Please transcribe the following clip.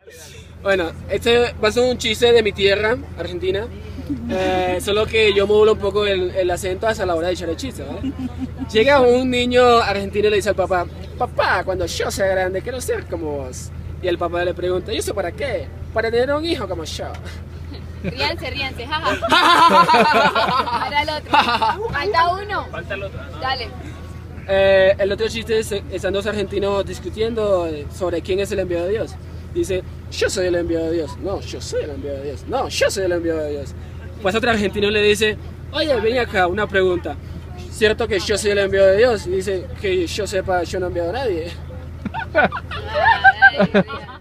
Bueno, este va a ser un chiste de mi tierra, Argentina. Solo que yo modulo un poco el acento hasta la hora de echar el chiste, ¿vale? Llega un niño argentino y le dice al papá: papá, cuando yo sea grande quiero ser como vos. Y el papá le pregunta: ¿y eso para qué? Para tener un hijo como yo. Ríanse, ríanse, jaja. Ahora el otro. Falta uno. Falta el otro. ¿No? Dale. El otro chiste es: están dos argentinos discutiendo sobre quién es el enviado de Dios. Dice: yo soy el enviado de Dios. No, yo soy el enviado de Dios. No, yo soy el enviado de Dios. Pues otro argentino le dice: oye, ven acá, una pregunta. ¿Cierto que yo soy el enviado de Dios? Y dice: que yo sepa, yo no he enviado a nadie. Dale,